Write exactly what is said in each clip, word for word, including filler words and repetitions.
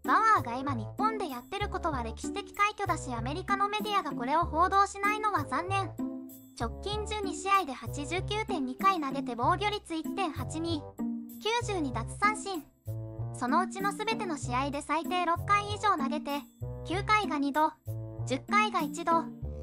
バワーが今日本でやってることは歴史的快挙だし、アメリカのメディアがこれを報道しないのは残念。直近じゅうにしあいで はちじゅうきゅうてんに 回投げて防御率 いってんはちに、きゅうじゅうに奪三振。そのうちの全ての試合で最低ろっかい以上投げて、きゅうかいがにど、じゅっかいがいちど。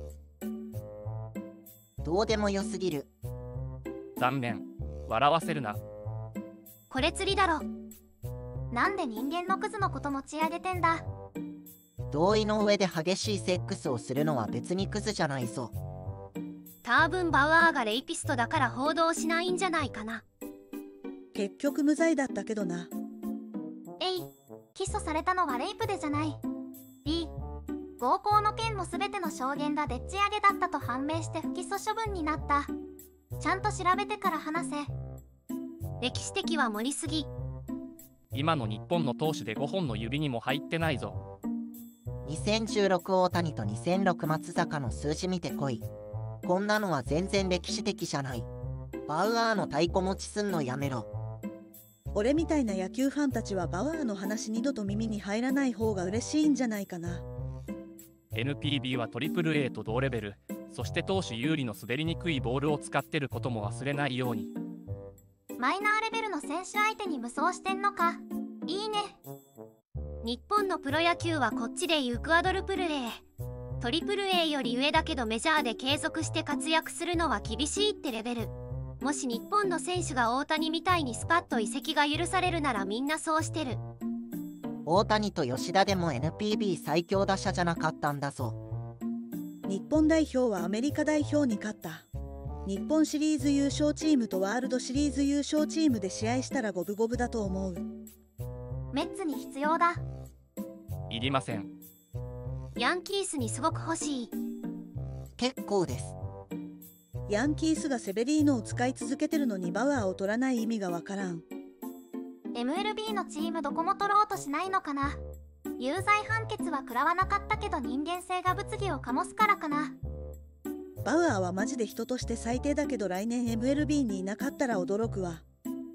どうでもよすぎる。 残念。笑わせるな。 これ釣りだろ。なんで人間のクズのこと持ち上げてんだ。 同意の上で激しいセックスをするのは別にクズじゃないぞ。 多分バワーがレイピストだから報道しないんじゃないかな。 結局無罪だったけどな。 えい、起訴されたのはレイプでじゃない。B、暴行の件も全ての証言がでっち上げだったと判明して不起訴処分になった。ちゃんと調べてから話せ。 歴史的は盛りすぎ。 今の日本の投手でごほんの指にも入ってないぞ。 にせんじゅうろく大谷とにせんろく松坂の数字見てこい。こんなのは全然歴史的じゃない。バウアーの太鼓持ちすんのやめろ。 俺みたいな野球ファンたちはバワーの話二度と耳に入らない方が嬉しいんじゃないかな。 エヌピービー は トリプルエー と同レベル、そして投手有利の滑りにくいボールを使ってることも忘れないように。 マイナーレベルの選手相手に無双してんのか。いいね。 日本のプロ野球はこっちでいうクアドルプル A、 トリプル A より上だけどメジャーで継続して活躍するのは厳しいってレベル。もし日本の選手が大谷みたいにスパッと移籍が許されるならみんなそうしてる。 大谷と吉田でも エヌピービー 最強打者じゃなかったんだぞ。 日本代表はアメリカ代表に勝った。日本シリーズ優勝チームとワールドシリーズ優勝チームで試合したら五分五分だと思う。 メッツに必要だ。 いりません。 ヤンキースにすごく欲しい。 結構です。 ヤンキースがセベリーノを使い続けてるのにバワーを取らない意味がわからん。 エムエルビー のチームどこも取ろうとしないのかな。有罪判決は食らわなかったけど人間性が物議を醸すからかな。 バウアーはマジで人として最低だけど来年 エムエルビー にいなかったら驚くわ。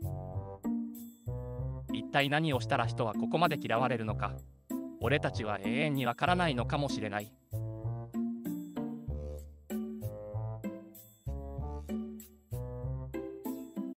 一体何をしたら人はここまで嫌われるのか。俺たちは永遠にわからないのかもしれない。